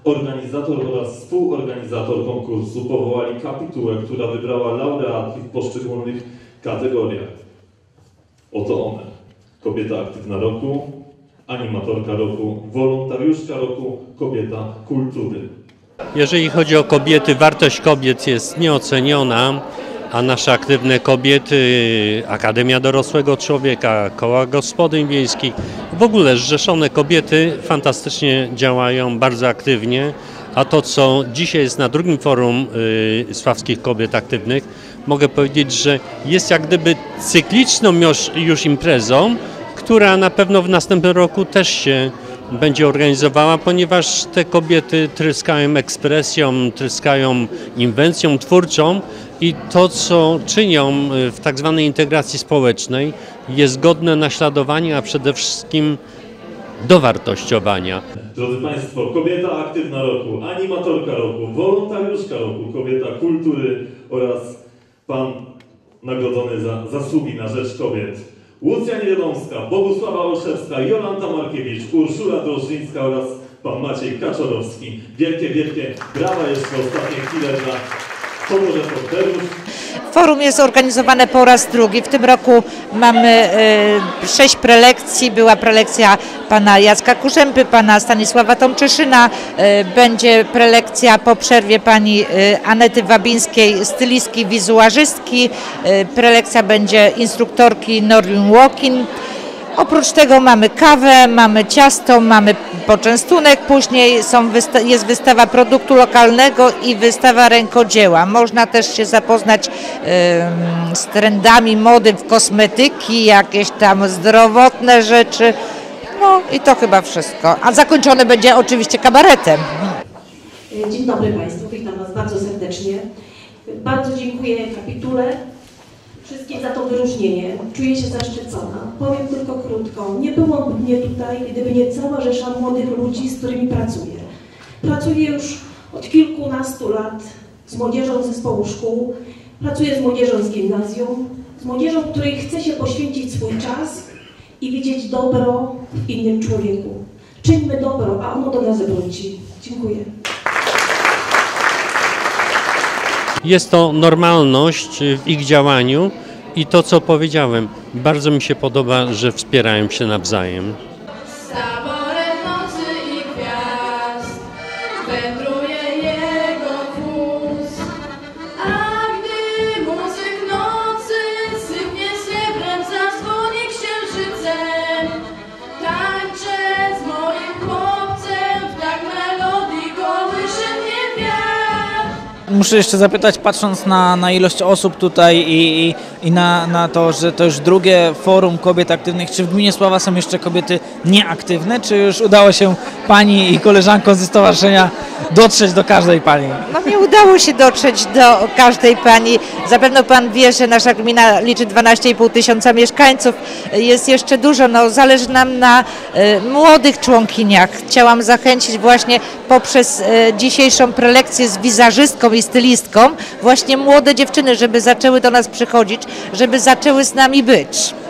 organizator oraz współorganizator konkursu powołali kapitułę, która wybrała laureatki w poszczególnych kategoriach. Oto one: kobieta aktywna roku, animatorka roku, wolontariuszka roku, kobieta kultury. Jeżeli chodzi o kobiety, wartość kobiet jest nieoceniona, a nasze aktywne kobiety, Akademia Dorosłego Człowieka, koła gospodyń wiejskich, w ogóle zrzeszone kobiety fantastycznie działają, bardzo aktywnie, a to, co dzisiaj jest na drugim forum Sławskich Kobiet Aktywnych, mogę powiedzieć, że jest jak gdyby cykliczną już imprezą, która na pewno w następnym roku też się będzie organizowała, ponieważ te kobiety tryskają ekspresją, tryskają inwencją twórczą i to, co czynią w tak zwanej integracji społecznej, jest godne naśladowania, a przede wszystkim dowartościowania. Drodzy Państwo, kobieta aktywna roku, animatorka roku, wolontariuszka roku, kobieta kultury oraz Pan nagrodzony za zasługi na rzecz kobiet. Łucja Niewiadomska, Bogusława Olszewska, Jolanta Markiewicz, Urszula Drożdżyńska oraz Pan Maciej Kaczorowski. Wielkie, wielkie brawa jeszcze w ostatnie chwile dla fotoreporterów. Forum jest organizowane po raz drugi. W tym roku mamy 6 prelekcji. Była prelekcja pana Jacka Kurzępy, pana Stanisława Tomczyszyna. Będzie prelekcja po przerwie pani Anety Wabińskiej, stylistki, wizuażystki. Prelekcja będzie instruktorki Norlin Walkin. Oprócz tego mamy kawę, mamy ciasto, mamy poczęstunek, później jest wystawa produktu lokalnego i wystawa rękodzieła. Można też się zapoznać z trendami mody w kosmetyki, jakieś tam zdrowotne rzeczy. No i to chyba wszystko. A zakończone będzie oczywiście kabaretem. Dzień dobry Państwu, witam Was bardzo serdecznie. Bardzo dziękuję kapitule. Wszystkim za to wyróżnienie. Czuję się zaszczycona. Powiem tylko krótko. Nie byłoby mnie tutaj, gdyby nie cała rzesza młodych ludzi, z którymi pracuję. Pracuję już od kilkunastu lat z młodzieżą zespołu szkół. Pracuję z młodzieżą z gimnazjum. Z młodzieżą, której chce się poświęcić swój czas i widzieć dobro w innym człowieku. Czyńmy dobro, a ono do nas wróci. Dziękuję. Jest to normalność w ich działaniu i to, co powiedziałem, bardzo mi się podoba, że wspierają się nawzajem. Z taborem nocy i gwiazd wędruje jego wóz, a gdy muzyk nocy sypnie srebrem, zadzwoni księżycem, tańczę z moim chłopcem, w tak melodii kołysze mnie wiatr. Muszę jeszcze zapytać, patrząc na ilość osób tutaj i na to, że to już drugie forum kobiet aktywnych, czy w gminie Sława są jeszcze kobiety nieaktywne, czy już udało się Pani i koleżankom ze stowarzyszenia dotrzeć do każdej Pani? No nie udało się dotrzeć do każdej pani. Zapewne Pan wie, że nasza gmina liczy 12,5 tysiąca mieszkańców. Jest jeszcze dużo. No, zależy nam na młodych członkiniach. Chciałam zachęcić właśnie poprzez dzisiejszą prelekcję z wizażystką i stylistką właśnie młode dziewczyny, żeby zaczęły do nas przychodzić, żeby zaczęły z nami być.